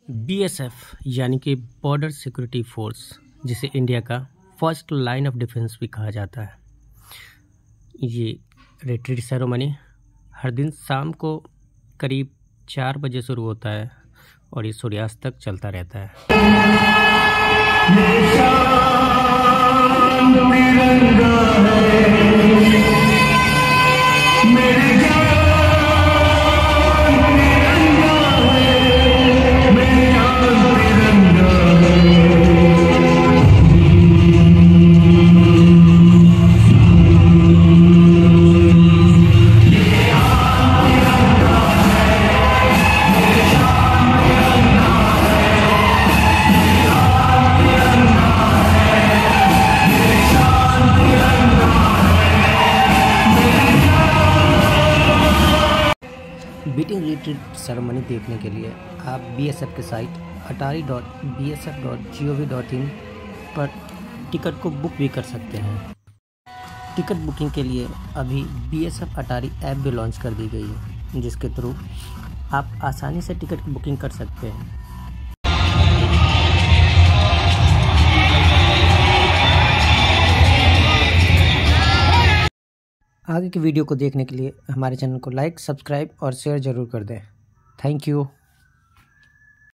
BSF यानी कि border security force, जिसे इंडिया का फर्स्ट लाइन ऑफ डिफेंस भी कहा जाता है। ये रिट्रीट सेरेमनी हर दिन शाम को करीब 4 बजे शुरू होता है और ये सूर्यास्त तक चलता रहता है। बीटिंग रिट्रीट सेरेमनी देखने के लिए आप बीएसएफ के साइट atari.bsf.gov.in पर टिकट को बुक भी कर सकते हैं। टिकट बुकिंग के लिए अभी बीएसएफ अटारी ऐप भी लॉन्च कर दी गई है, जिसके थ्रू आप आसानी से टिकट की बुकिंग कर सकते हैं। आगे की वीडियो को देखने के लिए हमारे चैनल को लाइक, सब्सक्राइब और शेयर ज़रूर कर दें। Thank you.